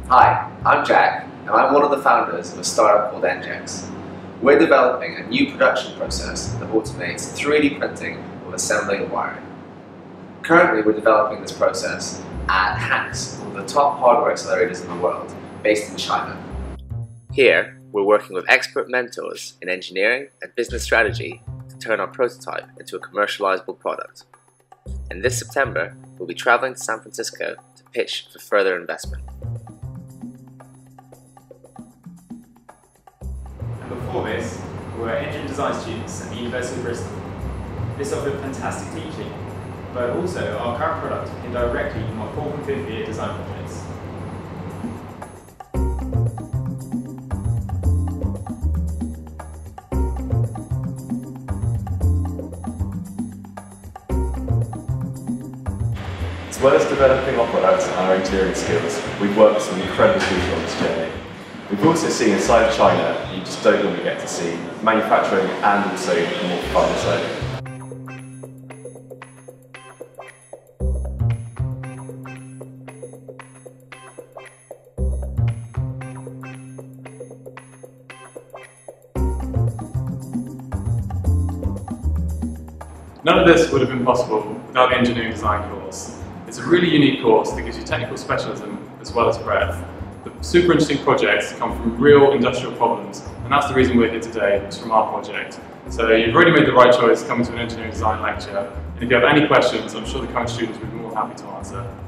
Hi, I'm Jack, and I'm one of the founders of a startup called NGEX. We're developing a new production process that automates 3D printing of assembly and wiring. Currently, we're developing this process at HAX, one of the top hardware accelerators in the world, based in China. Here, we're working with expert mentors in engineering and business strategy to turn our prototype into a commercializable product. And this September, we'll be traveling to San Francisco to pitch for further investment. And before this, we were engine design students at the University of Bristol. This offered fantastic teaching, but also our current product can directly from our 4th and 5th year design projects. As well as developing our products and our engineering skills, we've worked with some incredible people on this journey. We've also seen a side of China that you just don't normally get to see, manufacturing and also the more fun side. None of this would have been possible without the engineering design course. It's a really unique course that gives you technical specialism as well as breadth. The super interesting projects come from real industrial problems, and that's the reason we're here today. It's from our project. So you've already made the right choice coming to an engineering design lecture, and if you have any questions, I'm sure the current students would be more happy to answer.